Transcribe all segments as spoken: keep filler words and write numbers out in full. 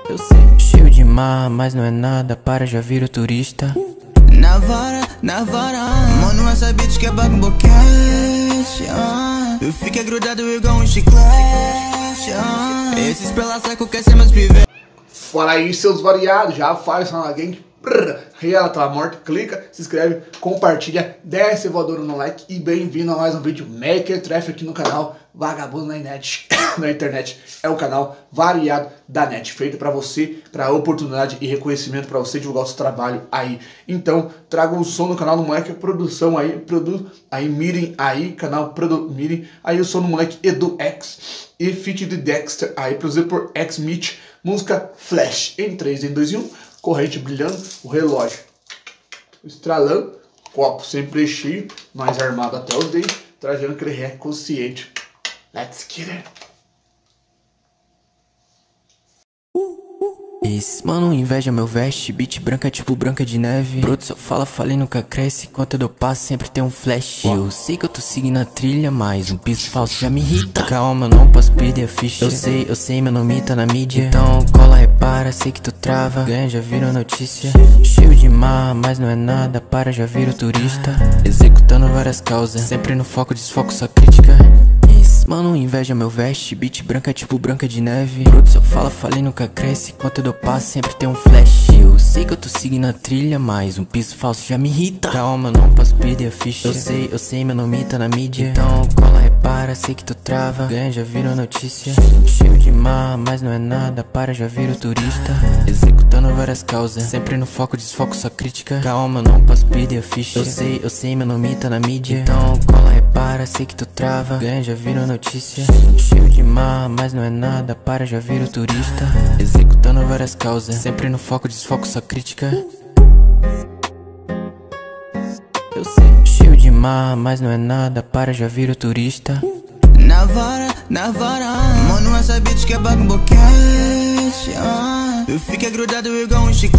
Eu sei, cheio de mar, mas não é nada, para já vira turista. Na vara, na vara, mano, essa bitch que é baga um boquete. Eu fiquei grudado igual um chiclete. Esses pelasecos quer ser meus pivetes. Fala aí, seus variados, já faz na gang. E ela tá morta, clica, se inscreve, compartilha, desce voadora no like e bem-vindo a mais um vídeo Maker Traffic aqui no canal Vagabundo na Net, na internet. É o canal variado da net, feito pra você, pra oportunidade e reconhecimento pra você divulgar o seu trabalho aí. Então, traga o som no canal do moleque, produção aí, produz aí, mirem aí, canal produ, mirem aí o som do moleque Edu X e feat de Dexter aí, produzido por X-Meet, música Flash, em três, em dois e um. Corrente brilhando, o relógio estralando, copo sempre cheio, mais armado até os dentes, trazendo aquele ré consciente. Let's get it. Esse mano inveja meu veste, beat branca tipo branca de neve. Produção fala, falei, nunca cresce, enquanto eu dou passo sempre tem um flash. Eu sei que eu tô seguindo a trilha, mas um piso falso já me irrita. Calma, eu não posso perder a ficha. Eu sei, eu sei, meu nome tá na mídia. Então cola, repara, sei que tu trava, ganha, já virou notícia. Cheio de mar, mas não é nada, para, já vira turista. Executando várias causas, sempre no foco, desfoco sua crítica. Mano, inveja meu veste, beat branca tipo branca de neve. Produção fala, falei, nunca cresce, enquanto eu dou passo sempre tem um flash. Eu sei que eu tô seguindo a trilha, mas um piso falso já me irrita. Calma, eu não posso perder a ficha. Eu sei, eu sei, meu nome tá na mídia. Então cola, repara, sei que tu trava, ganha, já virou notícia. Cheio de mar, mas não é nada, para, já viro turista. Executando várias causas, sempre no foco, desfoco sua crítica. Calma, eu não posso perder a ficha. Eu sei, eu sei, meu nome tá na mídia. Então cola, repara, sei que tu trava, ganha, já virou notícia. Notícia. Cheio de mar, mas não é nada, para, já viro turista. Executando várias causas, sempre no foco, desfoco sua crítica. Eu sei, cheio de mar, mas não é nada, para, já viro turista. Na vara, na vara, mano, essa bitch que é baga um boquete. Eu fiquei grudado igual um chiclete.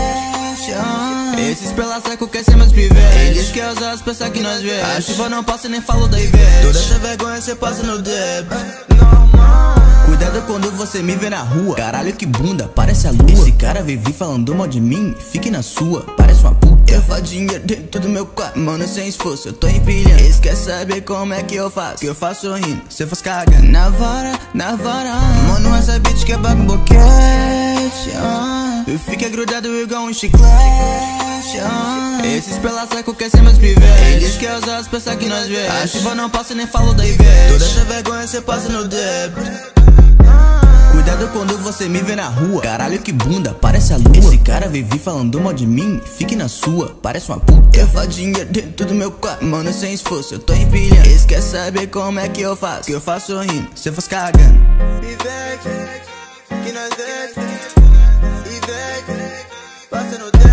Esses pelasecos quer ser meus pivetes. Eles querem usar as peças que nós vê. A chuva não passa nem falo da Ivete. Toda essa vergonha cê passa no débito. Cuidado quando você me vê na rua. Caralho que bunda, parece a lua. Esse cara vive falando mal de mim, fique na sua, parece uma puta. Eu faço dinheiro dentro do meu quarto, mano, sem esforço, eu tô empilhando. Eles querem saber como é que eu faço, que eu faço sorrindo, cê faz cagando. Na vara, na vara, mano, essa bitch que é baga um boquete. Eu fiquei grudado igual um chiclete. Esses pelasecos quer ser meus pivetes. Eles querem usar as peças que nós vê. A chuva não passa nem falo da Ivete. Toda essa vergonha cê passa no débito. Cuidado quando você me vê na rua. Caralho que bunda, parece a lua. Esse cara vive falando mal de mim, fique na sua, parece uma puta. Eu faço dinheiro dentro do meu quarto, mano, sem esforço, eu tô empilhando. Eles querem saber como é que eu faço, que eu faço sorrindo, cê faz cagando. Ivete, que nós vê. Ivete, passa no débito.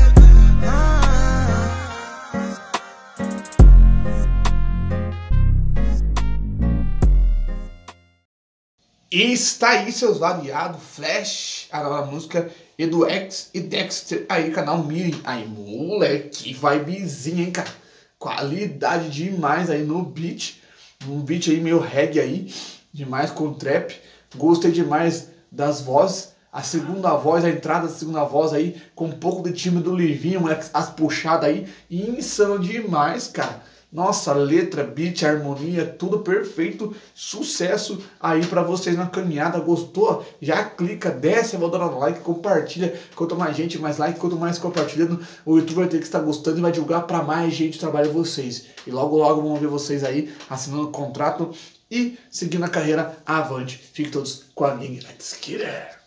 E está aí, seus variados, Flash, a nova música Edu X e Dexter, aí, canal Mirem, aí, moleque, vibezinha, hein, cara, qualidade demais aí no beat, um beat aí meio reggae aí, demais com trap, gostei demais das vozes, a segunda voz, a entrada da segunda voz aí, com um pouco de time do Livinho, moleque, as puxadas aí, insano demais, cara. Nossa, letra, beat, harmonia, tudo perfeito, sucesso aí pra vocês na caminhada. Gostou? Já clica, desce a voadora no like, compartilha. Quanto mais gente, mais like, quanto mais compartilhando, o YouTube vai ter que estar gostando e vai divulgar pra mais gente trabalhar vocês. E logo logo vamos ver vocês aí assinando o contrato e seguindo a carreira avante. Fiquem todos com a gangue. Let's get it!